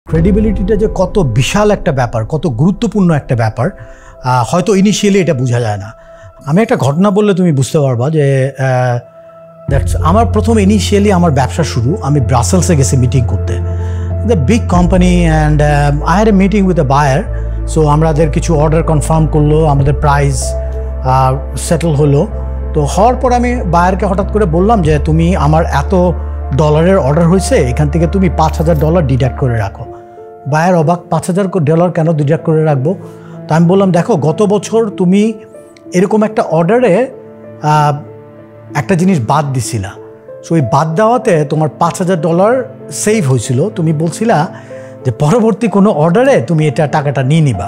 ক্রেডিবিলিটিটা যে কত বিশাল একটা ব্যাপার, কত গুরুত্বপূর্ণ একটা ব্যাপার, হয়তো ইনিশিয়ালি এটা বোঝা যায় না। আমি একটা ঘটনা বললে তুমি বুঝতে পারবা যে আমার প্রথম ইনিশিয়ালি আমার ব্যবসা শুরু, আমি ব্রাসেলসে গেছি মিটিং করতে, the big company, and I had a meeting with a buyer. So আমাদের কিছু অর্ডার কনফার্ম করলো, আমাদের প্রাইস সেটেল হলো। তো হওয়ার পর আমি বায়ারকে হঠাৎ করে বললাম যে তুমি আমার এত ডলারের অর্ডার হয়েছে, এখান থেকে তুমি $5,000 ডিডাক্ট করে রাখো। বায়ার অবাক, $5,000 কেন ডিডাক্ট করে রাখবো? তো আমি বললাম দেখো, গত বছর তুমি এরকম একটা অর্ডারে একটা জিনিস বাদ দিছিলা, সো ওই বাদ দেওয়াতে তোমার $5,000 সেভ হয়েছিল। তুমি বলছিলা যে পরবর্তী কোনো অর্ডারে তুমি এটা টাকাটা নিয়ে নিবা।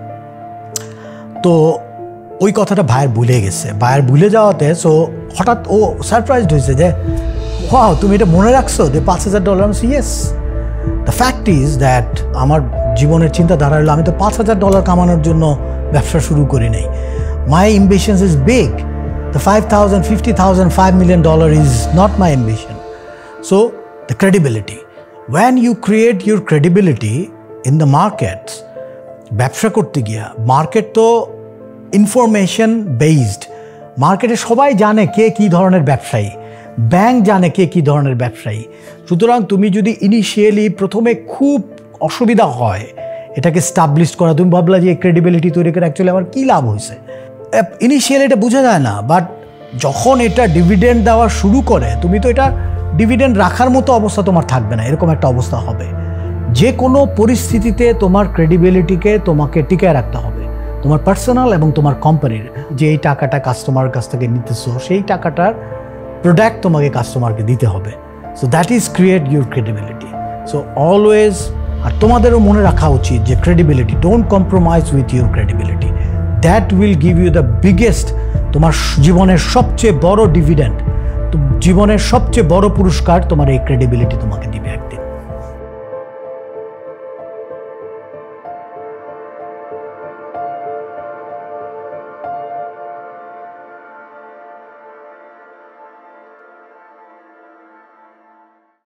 তো ওই কথাটা বায়ার ভুলে গেছে। বায়ার ভুলে যাওয়াতে সো হঠাৎ ও সারপ্রাইজড হয়েছে যে ওয়াও, তুমি এটা মনে রাখছো যে $5,000। Yes, the fact is that আমার জীবনের চিন্তাধারা হলো আমি তো $5,000 কামানোর জন্য ব্যবসা শুরু করি নাই। My ambitions is big. The $5,000, $50,000, $5 million is not my ambition. So the credibility. When you create your credibility in the markets, ব্যবসা করতে গিয়া, মার্কেট তো ইনফরমেশন বেসড। মার্কেটে সবাই জানে কে কী ধরনের ব্যবসায়ী, ব্যাংক জানে কে কী ধরনের ব্যবসায়ী। সুতরাং তুমি যদি ইনিশিয়ালি প্রথমে খুব অসুবিধা হয় এটাকে স্টাবলিশ করা, তুমি ভাবলা যে ক্রেডিবিলিটি তৈরি করে অ্যাকচুয়ালি আমার কী লাভ হয়েছে, ইনিশিয়ালি এটা বোঝা যায় না। বাট যখন এটা ডিভিডেন্ড দেওয়া শুরু করে, তুমি তো এটা ডিভিডেন্ড রাখার মতো অবস্থা তোমার থাকবে না, এরকম একটা অবস্থা হবে। যে কোনো পরিস্থিতিতে তোমার ক্রেডিবিলিটিকে তোমাকে টিকায় রাখতে হবে, তোমার পার্সোনাল এবং তোমার কোম্পানির। যে এই টাকাটা কাস্টমার কাছ থেকে নিতেছো, সেই টাকাটার প্রোডাক্ট তোমাকে কাস্টমারকে দিতে হবে। So that is create your credibility. So always, আর তোমাদেরও মনে রাখা উচিত যে credibility, don't compromise with your credibility. That will give you the biggest, তোমার জীবনের সবচেয়ে বড় ডিভিডেন্ড, জীবনের সবচেয়ে বড় পুরস্কার তোমার এই ক্রেডিবিলিটি তোমাকে দিবে।